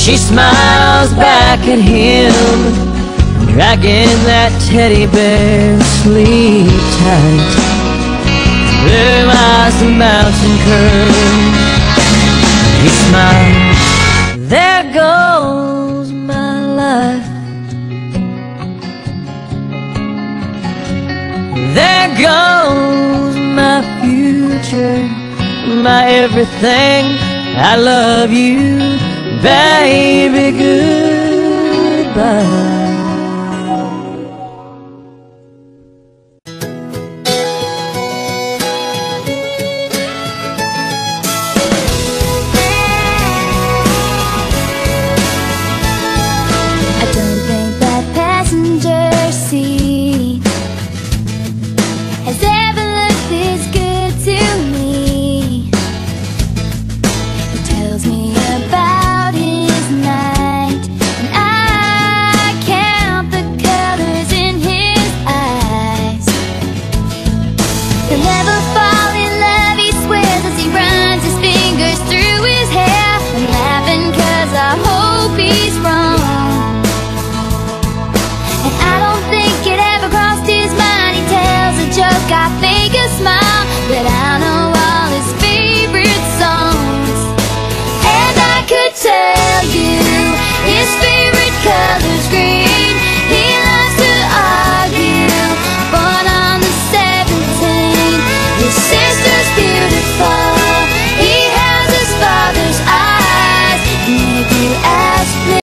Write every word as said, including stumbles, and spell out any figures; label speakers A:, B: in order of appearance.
A: She smiles back at him, dragging that teddy bear sleep tight. There lies the mountain curve. He smiles, there goes my life. There goes my future, my everything. I love you, baby, goodbye.
B: I make a smile.